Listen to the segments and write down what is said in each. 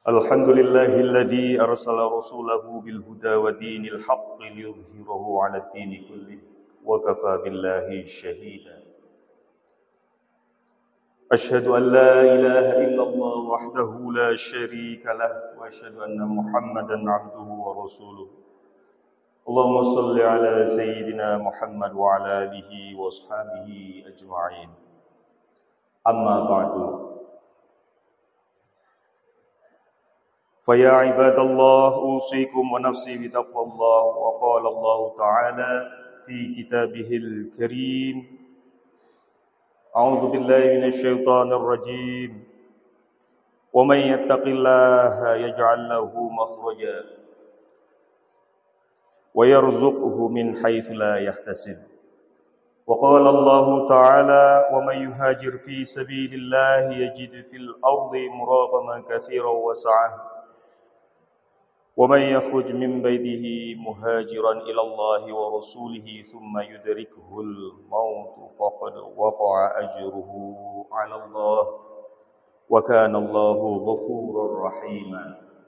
الحمد لله الذي أرسل رسوله بالهدى ودين الحق ليظهره على الدين كله وكفى بالله شهيدا أشهد أن لا إله إلا الله وحده لا شريك له وأشهد أن محمدا عبده ورسوله اللهم صل على سيدنا محمد وعلى آله وأصحابه أجمعين أما بعد فيا عباد الله أوصيكم ونفسي بتقوى الله وقال الله تعالى في كتابه الكريم أعوذ بالله من الشيطان الرجيم ومن يتق الله يجعل له مخرجا ويرزقه من حيث لا يحتسب وقال الله تعالى ومن يهاجر في سبيل الله يجد في الأرض مراغما كثيرا وسعة ومن يخرج من بيته مهاجرا إلى الله ورسوله ثم يدركه الموت فقد وقع أجره على الله وكان الله غفورا رحيما.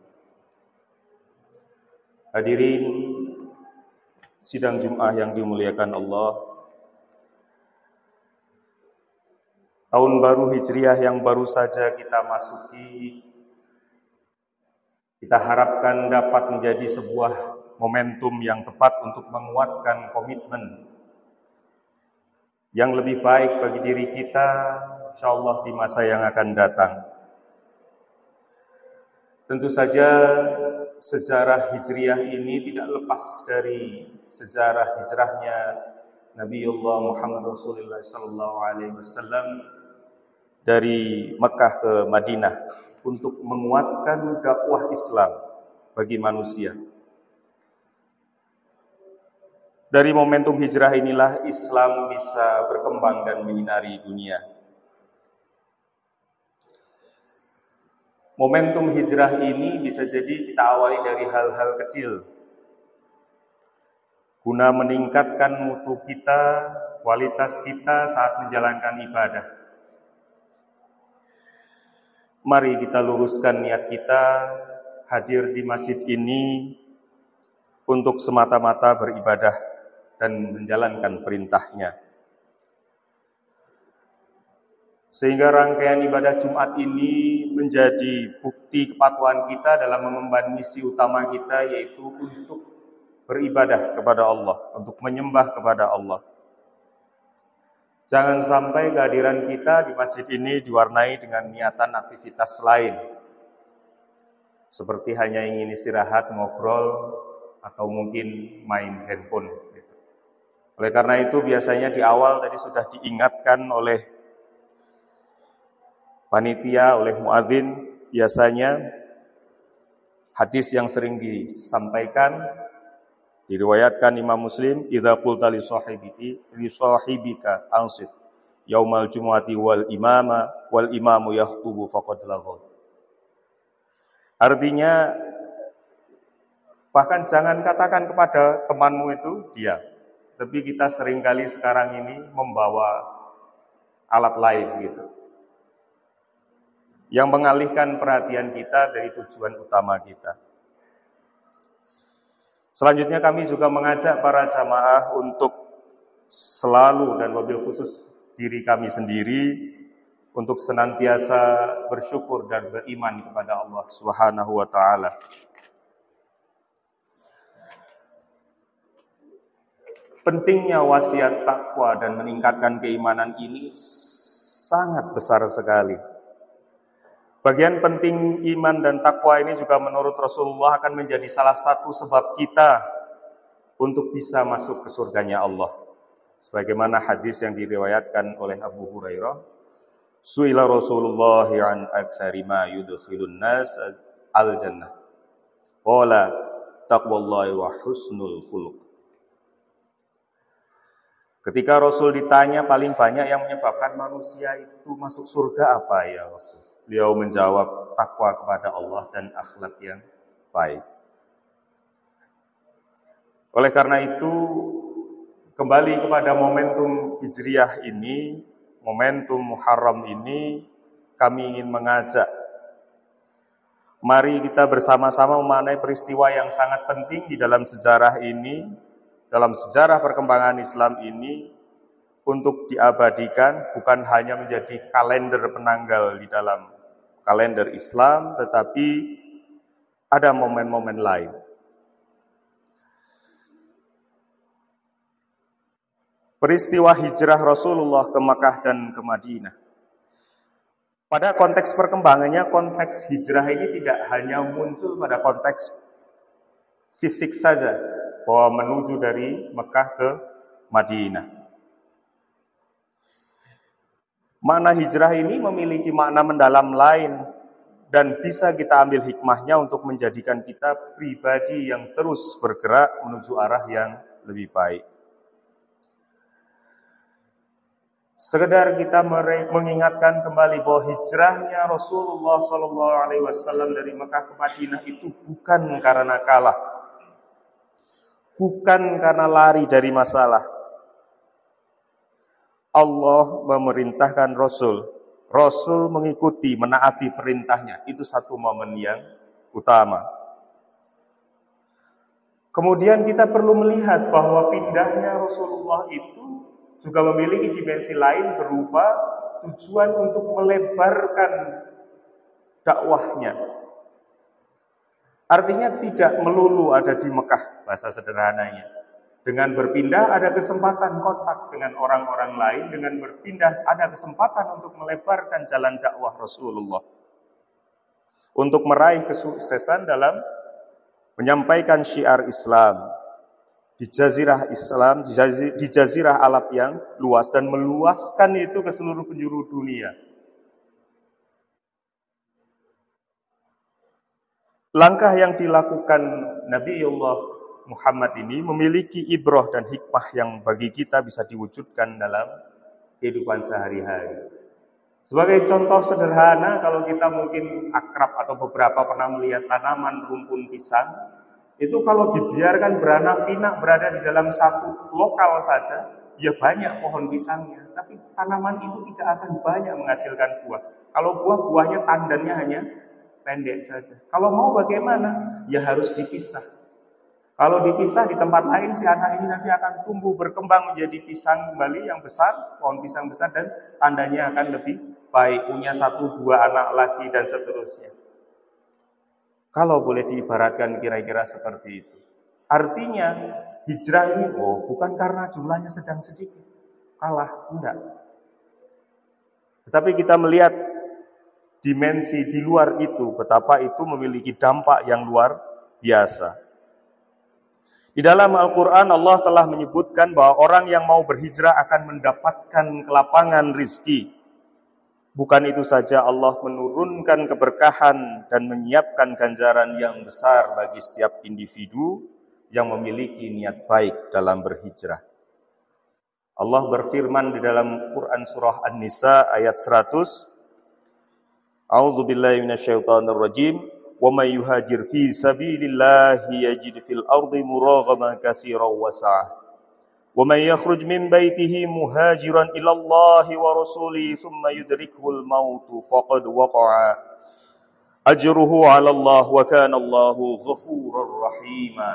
Hadirin sidang Jum'ah yang dimuliakan Allah, tahun baru Hijriah yang baru saja kita masuki, kita harapkan dapat menjadi sebuah momentum yang tepat untuk menguatkan komitmen yang lebih baik bagi diri kita, insyaallah di masa yang akan datang. Tentu saja sejarah Hijriah ini tidak lepas dari sejarah hijrahnya Nabiullah Muhammad Rasulullah SAW dari Mekah ke Madinah untuk menguatkan dakwah Islam bagi manusia. Dari momentum hijrah inilah Islam bisa berkembang dan menyinari dunia. Momentum hijrah ini bisa jadi kita awali dari hal-hal kecil, guna meningkatkan mutu kita, kualitas kita saat menjalankan ibadah. Mari kita luruskan niat kita hadir di masjid ini untuk semata-mata beribadah dan menjalankan perintahnya. Sehingga rangkaian ibadah Jumat ini menjadi bukti kepatuhan kita dalam mengemban misi utama kita, yaitu untuk beribadah kepada Allah, untuk menyembah kepada Allah. Jangan sampai kehadiran kita di masjid ini diwarnai dengan niatan aktivitas lain, seperti hanya ingin istirahat, ngobrol, atau mungkin main handphone. Oleh karena itu biasanya di awal tadi sudah diingatkan oleh panitia, oleh muadzin, biasanya hadis yang sering disampaikan, diriwayatkan Imam Muslim, idza qulta li sahibika ansit yaumal jumu'ati wal imamu yakhutubu faqad laghad. Artinya, bahkan jangan katakan kepada temanmu itu diam, tapi kita seringkali sekarang ini membawa alat lain gitu, yang mengalihkan perhatian kita dari tujuan utama kita. Selanjutnya kami juga mengajak para jamaah untuk selalu dan wabil khusus diri kami sendiri untuk senantiasa bersyukur dan beriman kepada Allah Subhanahu wa taala. Pentingnya wasiat takwa dan meningkatkan keimanan ini sangat besar sekali. Bagian penting iman dan takwa ini juga menurut Rasulullah akan menjadi salah satu sebab kita untuk bisa masuk ke surganya Allah. Sebagaimana hadis yang diriwayatkan oleh Abu Hurairah, su'ila Rasulullah an aktsari ma yudkhilun nas al-jannah. Qala taqwallahi wa husnul khuluq. Ketika Rasul ditanya paling banyak yang menyebabkan manusia itu masuk surga apa ya Rasul? Beliau menjawab takwa kepada Allah dan akhlak yang baik. Oleh karena itu, kembali kepada momentum Hijriah ini, momentum Muharram ini, kami ingin mengajak Mari kita bersama-sama memaknai peristiwa yang sangat penting di dalam sejarah ini, dalam sejarah perkembangan Islam ini, untuk diabadikan, bukan hanya menjadi kalender penanggal di dalam kalender Islam, tetapi ada momen-momen lain. Peristiwa hijrah Rasulullah ke Makkah dan ke Madinah. Pada konteks perkembangannya, konteks hijrah ini tidak hanya muncul pada konteks fisik saja, bahwa menuju dari Mekah ke Madinah. Makna hijrah ini memiliki makna mendalam lain dan bisa kita ambil hikmahnya untuk menjadikan kita pribadi yang terus bergerak menuju arah yang lebih baik. Sekedar kita mengingatkan kembali bahwa hijrahnya Rasulullah SAW dari Mekah ke Madinah itu bukan karena kalah, bukan karena lari dari masalah. Allah memerintahkan Rasul mengikuti, menaati perintahnya. Itu satu momen yang utama. Kemudian kita perlu melihat bahwa pindahnya Rasulullah itu juga memiliki dimensi lain berupa tujuan untuk melebarkan dakwahnya. Artinya tidak melulu ada di Mekah, bahasa sederhananya. Dengan berpindah ada kesempatan kontak dengan orang-orang lain, dengan berpindah ada kesempatan untuk melebarkan jalan dakwah Rasulullah. Untuk meraih kesuksesan dalam menyampaikan syiar Islam di jazirah Islam, di jazirah Arab yang luas, dan meluaskan itu ke seluruh penjuru dunia. Langkah yang dilakukan Nabiullah Muhammad ini memiliki ibrah dan hikmah yang bagi kita bisa diwujudkan dalam kehidupan sehari-hari. Sebagai contoh sederhana, kalau kita mungkin akrab atau beberapa pernah melihat tanaman rumpun pisang, itu kalau dibiarkan beranak pinak berada di dalam satu lokal saja, ya banyak pohon pisangnya, tapi tanaman itu tidak akan banyak menghasilkan buah. Kalau buahnya tandannya hanya pendek saja. Kalau mau bagaimana? Ya harus dipisah. Kalau dipisah di tempat lain, si anak ini nanti akan tumbuh berkembang menjadi pisang kembali yang besar, pohon pisang besar, dan tandanya akan lebih baik, punya 1-2 anak lagi dan seterusnya. Kalau boleh diibaratkan kira-kira seperti itu. Artinya hijrah ini bukan karena jumlahnya sedang sedikit, kalah, enggak. Tetapi kita melihat dimensi di luar itu, betapa itu memiliki dampak yang luar biasa. Di dalam Al-Quran Allah telah menyebutkan bahwa orang yang mau berhijrah akan mendapatkan kelapangan rizki. Bukan itu saja, Allah menurunkan keberkahan dan menyiapkan ganjaran yang besar bagi setiap individu yang memiliki niat baik dalam berhijrah. Allah berfirman di dalam Quran surah An-Nisa ayat 100, A'udzubillahi minasyaitonirrajim, wa may yuhajir fi sabilillahi yajid fil ardi muraghaman katsiran wa sa'ah. وَمَنْ يَخْرُجْ مِنْ بَيْتِهِ مُهَاجِرًا إِلَى اللَّهِ وَرَسُولِهِ ثُمَّ يُدْرِكْهُ الْمَوْتُ فَقَدْ وَقَعَ أَجْرُهُ عَلَى اللَّهِ وَكَانَ اللَّهُ غَفُورًا رَحِيمًا.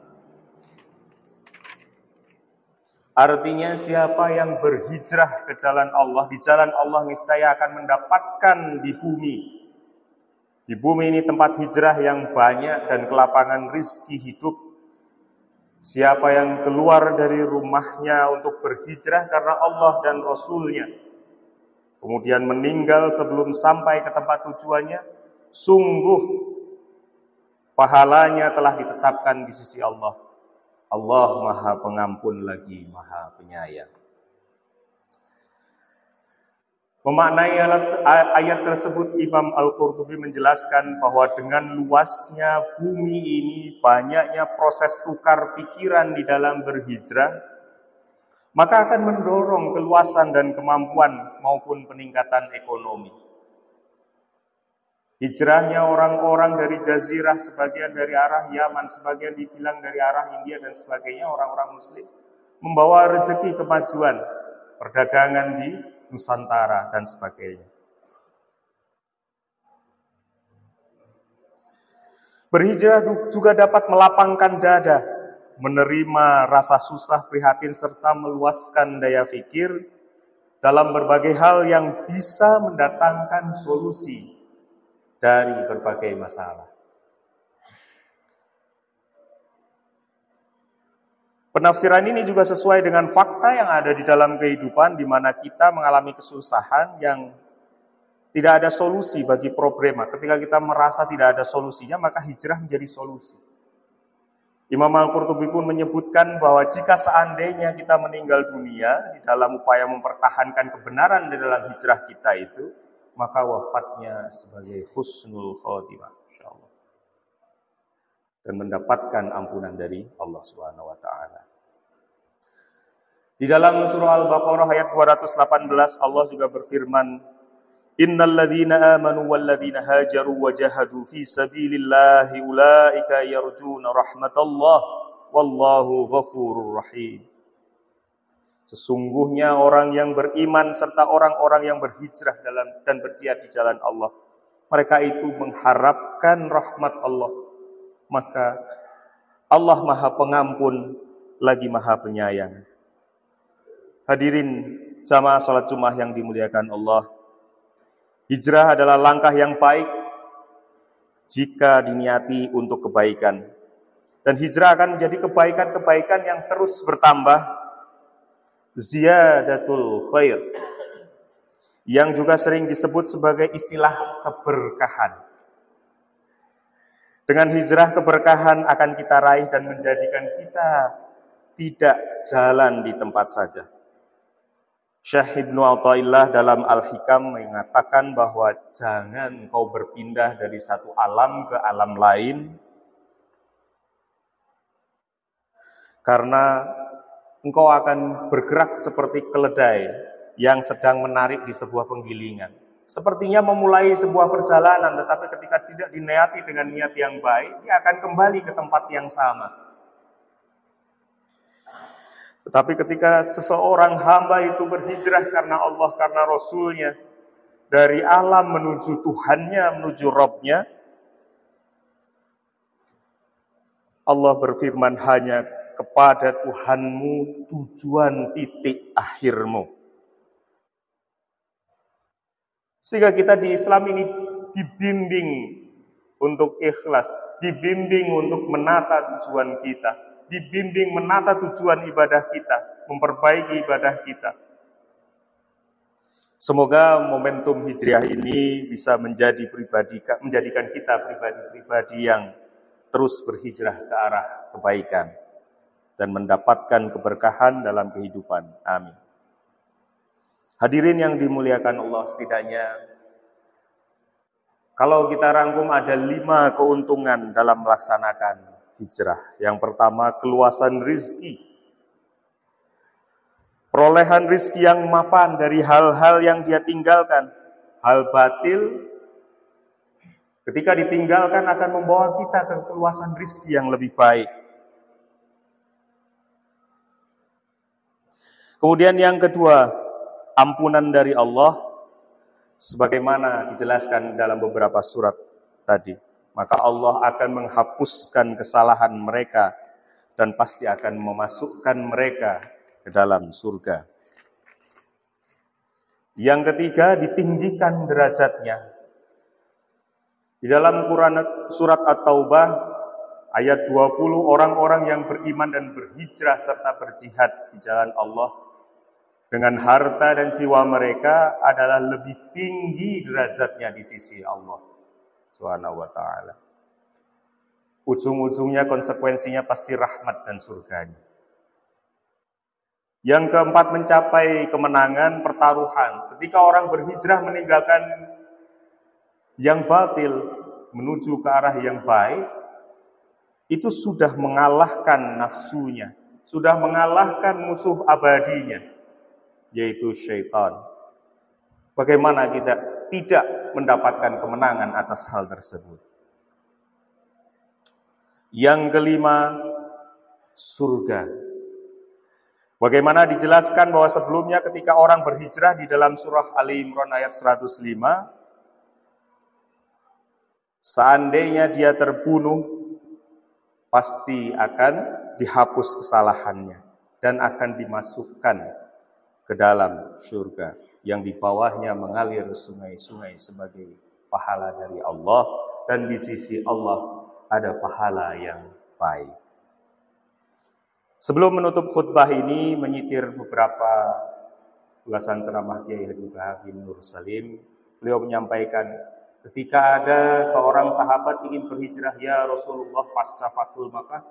Artinya siapa yang berhijrah ke jalan Allah, di jalan Allah niscaya akan mendapatkan di bumi. Di bumi ini tempat hijrah yang banyak dan kelapangan rizki hidup. Siapa yang keluar dari rumahnya untuk berhijrah karena Allah dan Rasulnya, kemudian meninggal sebelum sampai ke tempat tujuannya, sungguh pahalanya telah ditetapkan di sisi Allah. Allah Maha Pengampun lagi Maha Penyayang. Memaknai ayat tersebut, Imam Al-Qurtubi menjelaskan bahwa dengan luasnya bumi ini, banyaknya proses tukar pikiran di dalam berhijrah, maka akan mendorong keluasan dan kemampuan maupun peningkatan ekonomi. Hijrahnya orang-orang dari Jazirah, sebagian dari arah Yaman, sebagian dibilang dari arah India dan sebagainya, orang-orang Muslim, membawa rezeki kemajuan, perdagangan di Nusantara dan sebagainya. Berhijrah juga dapat melapangkan dada, menerima rasa susah, prihatin, serta meluaskan daya pikir dalam berbagai hal yang bisa mendatangkan solusi dari berbagai masalah. Penafsiran ini juga sesuai dengan fakta yang ada di dalam kehidupan, di mana kita mengalami kesusahan yang tidak ada solusi bagi problema. Ketika kita merasa tidak ada solusinya, maka hijrah menjadi solusi. Imam Al-Qurtubi pun menyebutkan bahwa jika seandainya kita meninggal dunia di dalam upaya mempertahankan kebenaran di dalam hijrah kita itu, maka wafatnya sebagai husnul khotimah, insyaallah, dan mendapatkan ampunan dari Allah Subhanahu wa taala. Di dalam surah Al-Baqarah ayat 218 Allah juga berfirman, Innal ladzina amanu wal ladzina hajaru wa jahadu fi sabilillahi ulaika yarjuna rahmatallah wallahu ghafurur rahim. Sesungguhnya orang yang beriman serta orang-orang yang berhijrah dan berjihad di jalan Allah, mereka itu mengharapkan rahmat Allah. Maka Allah Maha Pengampun lagi Maha Penyayang. Hadirin jamaah salat Jumat yang dimuliakan Allah, hijrah adalah langkah yang baik jika diniati untuk kebaikan. Dan hijrah akan menjadi kebaikan-kebaikan yang terus bertambah, ziyadatul khair, yang juga sering disebut sebagai istilah keberkahan. Dengan hijrah, keberkahan akan kita raih dan menjadikan kita tidak jalan di tempat saja. Syekh Ibnu Athaillah dalam Al-Hikam mengatakan bahwa jangan kau berpindah dari satu alam ke alam lain, karena engkau akan bergerak seperti keledai yang sedang menarik di sebuah penggilingan. Sepertinya memulai sebuah perjalanan, tetapi ketika tidak diniati dengan niat yang baik, dia akan kembali ke tempat yang sama. Tetapi ketika seseorang hamba itu berhijrah karena Allah, karena Rasulnya, dari alam menuju Tuhannya, menuju Rabbnya, Allah berfirman, hanya kepada Tuhanmu tujuan titik akhirmu. Sehingga kita di Islam ini dibimbing untuk ikhlas, dibimbing untuk menata tujuan kita, dibimbing menata tujuan ibadah kita, memperbaiki ibadah kita. Semoga momentum hijriah ini bisa menjadikan kita pribadi-pribadi yang terus berhijrah ke arah kebaikan dan mendapatkan keberkahan dalam kehidupan. Amin. Hadirin yang dimuliakan Allah, setidaknya kalau kita rangkum ada 5 keuntungan dalam melaksanakan hijrah. Yang pertama, keluasan rizki. Perolehan rizki yang mapan dari hal-hal yang dia tinggalkan. Hal batil ketika ditinggalkan akan membawa kita ke keluasan rizki yang lebih baik. Kemudian yang kedua, ampunan dari Allah, sebagaimana dijelaskan dalam beberapa surat tadi. Maka Allah akan menghapuskan kesalahan mereka dan pasti akan memasukkan mereka ke dalam surga. Yang ketiga, ditinggikan derajatnya. Di dalam Quran surat At-Taubah ayat 20, orang-orang yang beriman dan berhijrah serta berjihad di jalan Allah dengan harta dan jiwa mereka adalah lebih tinggi derajatnya di sisi Allah Subhanahu wa ta'ala. Ujung-ujungnya konsekuensinya pasti rahmat dan surganya. Yang keempat, mencapai kemenangan pertaruhan. Ketika orang berhijrah meninggalkan yang batil menuju ke arah yang baik, itu sudah mengalahkan nafsunya, sudah mengalahkan musuh abadinya, yaitu syaitan. Bagaimana kita tidak mendapatkan kemenangan atas hal tersebut? Yang kelima, surga. Bagaimana dijelaskan bahwa sebelumnya ketika orang berhijrah di dalam surah Ali Imran ayat 105, Seandainya dia terbunuh, pasti akan dihapus kesalahannya dan akan dimasukkan ke dalam surga yang di bawahnya mengalir sungai-sungai sebagai pahala dari Allah, dan di sisi Allah ada pahala yang baik. Sebelum menutup khutbah ini, menyitir beberapa ulasan ceramah Kiai Haji Bahar bin Nur Salim, beliau menyampaikan, ketika ada seorang sahabat ingin berhijrah, ya Rasulullah, pasca Fathul Makkah.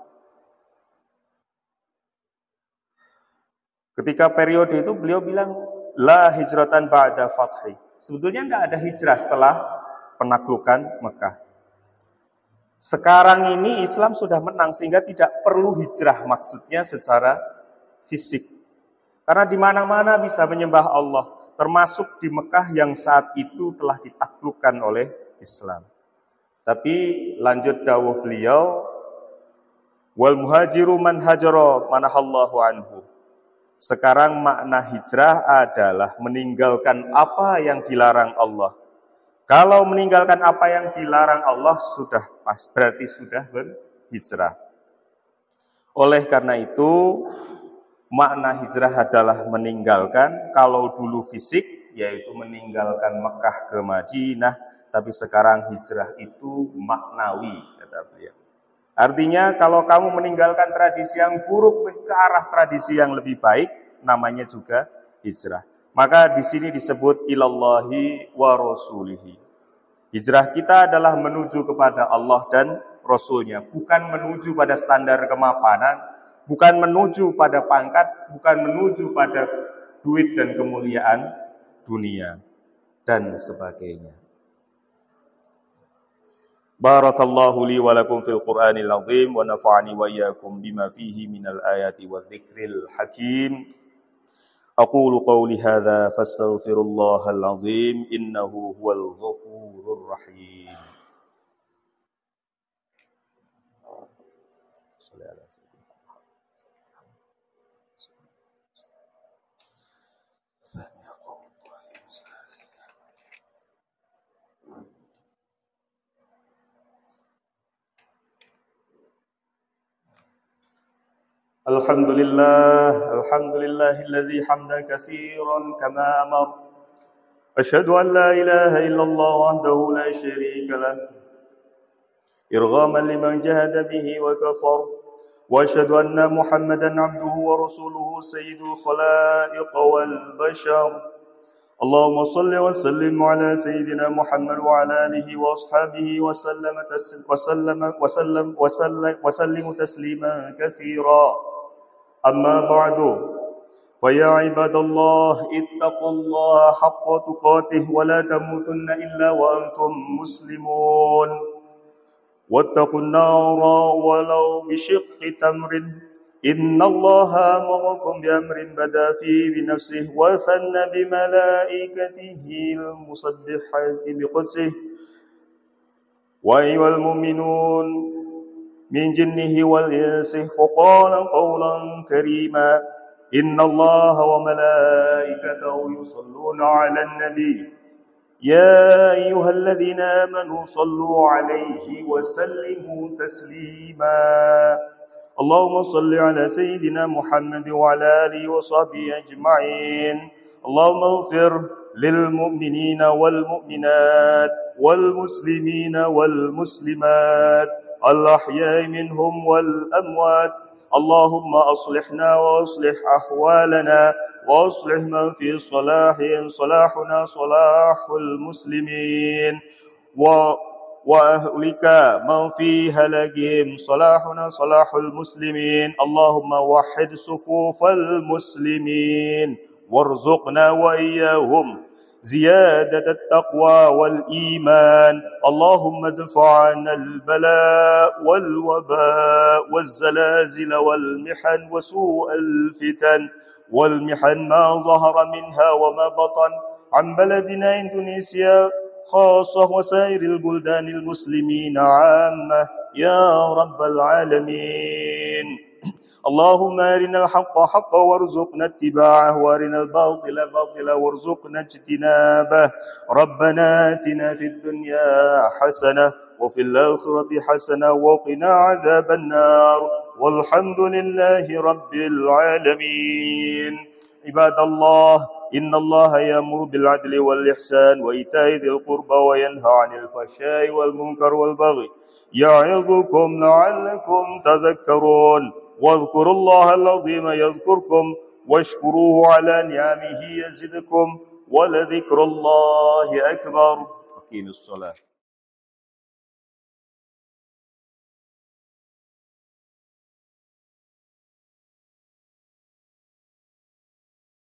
Ketika periode itu beliau bilang, la hijratan ba'da fathi. Sebetulnya tidak ada hijrah setelah penaklukan Mekah. Sekarang ini Islam sudah menang sehingga tidak perlu hijrah, maksudnya secara fisik. Karena di mana-mana bisa menyembah Allah, termasuk di Mekah yang saat itu telah ditaklukkan oleh Islam. Tapi lanjut dawuh beliau, wal muhajiru man hajara manahallahu anhu. Sekarang makna hijrah adalah meninggalkan apa yang dilarang Allah. Kalau meninggalkan apa yang dilarang Allah sudah pas, berarti sudah berhijrah. Oleh karena itu, makna hijrah adalah meninggalkan, kalau dulu fisik, yaitu meninggalkan Mekah ke Madinah, tapi sekarang hijrah itu maknawi, kata beliau. Artinya kalau kamu meninggalkan tradisi yang buruk ke arah tradisi yang lebih baik, namanya juga hijrah. Maka di sini disebut ilallahi wa rasulihi. Hijrah kita adalah menuju kepada Allah dan Rasulnya, bukan menuju pada standar kemapanan, bukan menuju pada pangkat, bukan menuju pada duit dan kemuliaan dunia dan sebagainya. Barakallahu li wa lakum fil Qur'anil azim wa nafa'ani wa iyyakum bima fihi minal ayati wadh-dhikril hakim. Aqulu qawli hadza fastaghfirullahal azim innahu huwal ghafurur rahim. Alhamdulillahilladzi hamdan katsiran kama amar. Asyhadu an la ilaha illallah wahdahu la syarika lah. Irghaman liman jahada bihi wa kafar. Wa asyhadu anna Muhammadan abduhu wa rasuluhu sayyidul khalaiq wal bashar. Allahumma salli wa sallim ala sayyidina Muhammad wa ala alihi wa ashabihi wa sallim taslima katsira. أما بعد فيا عباد الله اتقوا الله حق تقاته ولا تموتن إلا وأنتم مسلمون واتقوا النار ولو بشق تمر إن الله أمركم بأمر بدأ فيه بنفسه وثنى بملائكته المسبحات بقدسه وأيها المؤمنون من جنه والإنس فقال قولا كريما إن الله وملائكته يصلون على النبي يا أيها الذين آمنوا صلوا عليه وسلموا تسليما اللهم صل على سيدنا محمد وعلى آله وصحبه أجمعين اللهم اغفر للمؤمنين والمؤمنات والمسلمين والمسلمات الأحياء منهم والأموات اللهم أصلحنا وأصلح أحوالنا وأصلح من في صلاحهم صلاحنا صلاح المسلمين وأهلك من في هلاكهم صلاحنا صلاح المسلمين اللهم وحد صفوف المسلمين وارزقنا وإياهم زيادة التقوى والإيمان اللهم ادفع عنا البلاء والوباء والزلازل والمحن وسوء الفتن والمحن ما ظهر منها وما بطن عن بلدنا إندونيسيا خاصة وسائر البلدان المسلمين عامة يا رب العالمين اللهم أرنا الحق حقا وارزقنا اتباعه وأرنا الباطل باطلا وارزقنا اجتنابه ربنا آتنا في الدنيا حسنة وفي الآخرة حسنة وقنا عذاب النار والحمد لله رب العالمين. عباد الله، إن الله يأمر بالعدل والإحسان وإيتاء ذي القربى وينهى عن الفحشاء والمنكر والبغي يعظكم لعلكم تذكرون واذكروا الله العظيم يذكركم واشكروه على نعمه يزدكم ولذكر الله أكبر. أقيموا الصلاة.